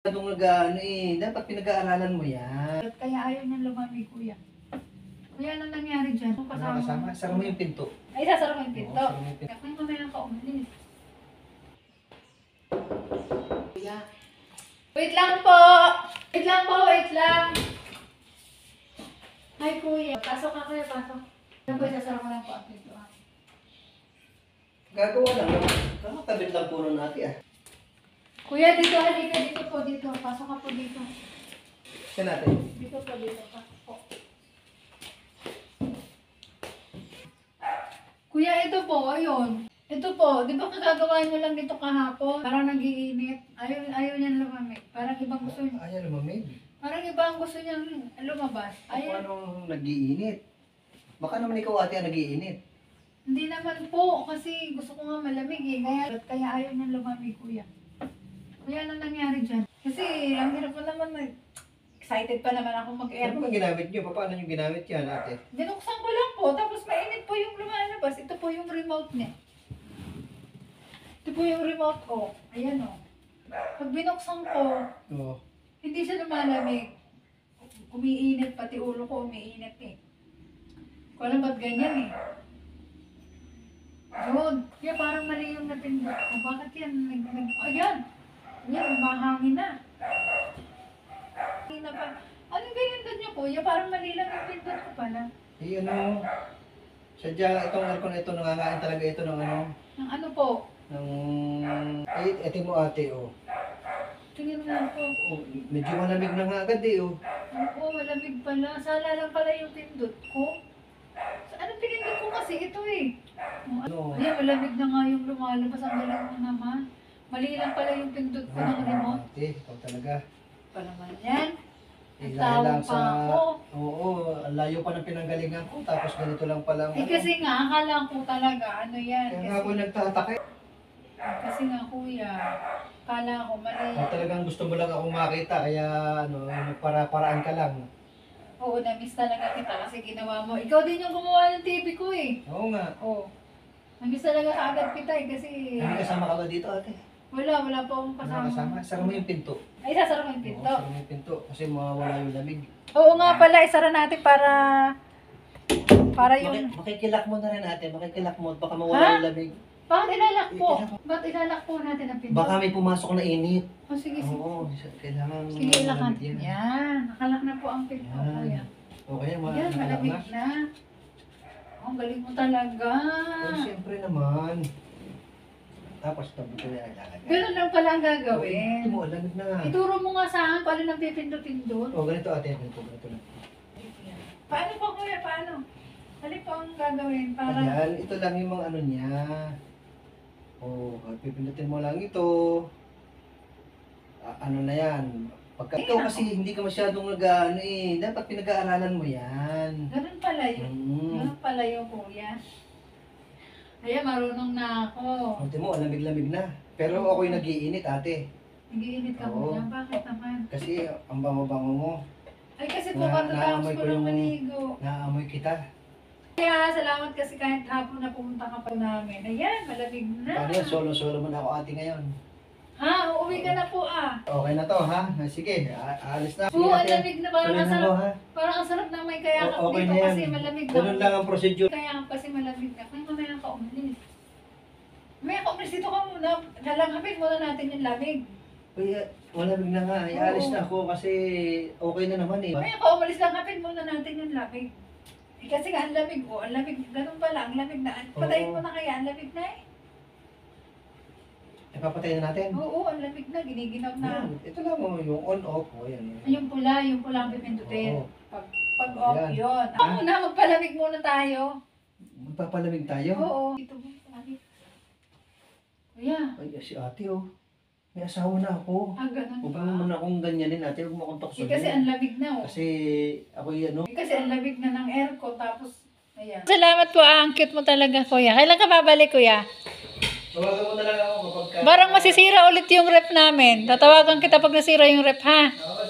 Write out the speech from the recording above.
Masyadong nag-ano dapat pinag-aaralan mo yan. Kaya ayaw niyang lumamig, kuya. Kuya, anong nangyari dyan? Kasama. Sara mo yung pinto. Ay, sasara ko yung pinto. Oo, sara mo yung pinto. Kaya mamaya ka umalis. Kuya. Wait lang po! Wait lang po, wait lang! Hi, kuya. Pasok ka, kuya, pasok. Kuya, sasara ko lang po ang pinto. Gagawa lang naman. Kakatabit lang puro natin Kuya, dito, halika. Dito po, dito. Pasok ka po dito. Siya natin. Dito po, dito. Pasok po. Kuya, ito po, ayun. Ito po, di ba kagagawa nyo lang dito kahapon? Parang nag-iinit. Ayaw niyan lumamig. Parang ibang gusto niya. Ayaw lumamig. Parang ibang gusto niyang lumabas. Ayaw. Anong nag-iinit? Baka naman ikaw ate ang nag-iinit. Hindi naman po, kasi gusto ko nga malamig eh. Kaya ayaw niyang lumamig, kuya. Kuya, anong nangyari dyan? Kasi ang hirap pa naman, excited pa naman ako Ano mag-aircon. bang ginamit nyo? Paano nyo ginamit yan ate? Binuksan ko lang po, tapos mainit po yung lumalabas. Ito po yung remote niya. Ito po yung remote ko. Ayan o. Pag binuksan ko, Oo. hindi siya lumalamig. Umiinit, pati ulo ko umiinit eh. Kung alam ba't ganyan eh. Yun. Kaya parang mali yung napindot ko. Bakit yan? Ayan. Ayan, umahangin na. Hangin na pa. Anong pinindot niyo kuya? Parang mali lang yung pindot ko pala. Eh ano? Sadya itong aircon na ito nangangain talaga ito ng ano? Ng ano po? Ng... ito mo ate Tingnan mo lang po. Medyo malamig na nga agad Oo, malamig pala. Sala lang pala yung pindot ko. Anong pinindot ko kasi ito eh. Ano? Ayan, malamig na nga yung lumalabas. Ang galing mo naman. Mali lang pala yung pindot ko ng remote. Ate, ikaw talaga. Pa naman yan. Eh, Nagtawag lang pa ako. Oo, ang layo pa ng pinanggalingan ko. Tapos ganito lang pala. Eh kasi nga, akala ko talaga, ano yan. Kaya nga ako nagtataka. Kasi nga kuya, akala ko mali. Talagang gusto mo lang akong makita. Kaya nagpara-paraan ka lang. Oo, na-miss talaga kita kasi ginawa mo. Ikaw din yung gumawa ng TV ko eh. Oo nga. Oo. Na-miss talaga kaagad kita eh kasi... Hindi kasama ka ba dito ate? Wala pa akong Wala kasama. kasama. Sara mo yung pinto. Ay, sasara ko yung pinto. Oo, sara mo yung pinto. Kasi mawawala yung lamig. Oo nga pala, isara natin para yung... Makikilak mo na rin ate. Makikilak mo. Baka mawala yung lamig. Bakit ilalak po? Ba't ilalak po natin ang pinto? Baka may pumasok na init. Oh, sige, sige. Oo, kailangan Sige, ilakan. malamig yan. Yan. Nakalak na po ang pinto ko Yan. yan. Okay, Yan, malamig malamig na. na. Ang galing mo talaga. Pero siyempre naman. Tapos tabi ko na ilalagay. Ganun lang pala ang Ito gagawin. mo, lamig na. Ituro mo nga sa akin paano nang pipindutin doon. Ganito ate, ganito lang. Paano po kuya, paano? Alin po ang gagawin para... Ayan, ito lang yung mga ano niya. Pipindutin mo lang ito. Ano na yan. Pagka ikaw kasi hindi ka masyadong nag-ano dapat pinag-aaralan mo yan. Ganun pala yun. Ganun pala yun kuya. Ayan, marunong na ako. Ate mo, lamig-lamig na. Pero ako'y nag-iinit ate. Nag-iinit ka Oo. kuya. Bakit naman? Kasi ang bango-bango mo. Ay kasi po katatapos ko lang maligo. Naamoy kita. Kaya salamat kasi kahit hapon na pumunta ka pa namin. Ayan, malamig na. Paano yan? Solo-solo mo na ako ate ngayon. Ha? Uuwi ka na po ah. Okay na to ha? Sige, aalis na. Oo, ang lamig na. Parang Tuloy ang na mo sarap. ha? Parang ang sarap na may kayakap Okay dito na yan. kasi malamig na. Ganun lang ang procedure. Kayakap kasi malamig na. Kaya mamaya ka umalis. Mamaya ka umalis dito ka muna. Nalanghapin muna natin yung lamig. Kaya, malamig na nga. Aalis na ako kasi okay na naman Mamaya ka umalis lang. Hapin muna natin yung lamig. Eh, kasi nga ang lamig. Oh, ang lamig. Ganun pala. Ang lamig na. Patayin mo na kaya. Ang lamig na eh. Ipapatay na natin. Oo, ang lamig na. Giniginaw na. Yan. Ito lang yung on-off. Ayan. Yung pula ang pipindutin. Oo. Pag off Ayan. yun. Ako muna, magpalamig muna tayo. Magpapalamig tayo? Oo. Ito mo, palamig. Kuya. Ay, si ate may asawa na ako. Ganun Huwag ba? mo muna akong ganyanin ate. Huwag mo akong Eh, taksonin. kasi ang lamig na oh. Kasi ako Kasi ang lamig na ng aircon tapos ayan. Salamat po, ang cute mo talaga kuya. Kailan ka babalik kuya? tawagan mo na lang ako kapag Barang masisira ulit yung rep namin. Tatawagan kita pag nasira yung rep ha. Oo,